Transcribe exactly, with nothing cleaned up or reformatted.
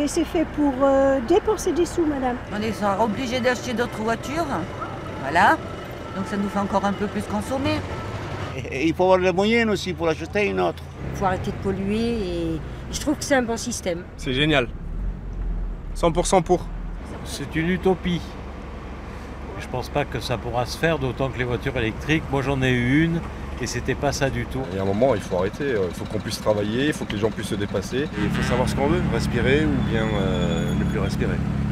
Et c'est fait pour euh, dépenser des sous, madame. On est obligé d'acheter d'autres voitures, voilà. Donc ça nous fait encore un peu plus consommer. Et il faut avoir les moyens aussi pour acheter une autre. Il faut arrêter de polluer et je trouve que c'est un bon système. C'est génial. cent pour cent pour. C'est une utopie. Je pense pas que ça pourra se faire, d'autant que les voitures électriques, moi j'en ai eu une et c'était pas ça du tout. Il y a un moment, il faut arrêter, il faut qu'on puisse travailler, il faut que les gens puissent se dépasser. Et il faut savoir ce qu'on veut, respirer ou bien euh, ne plus respirer.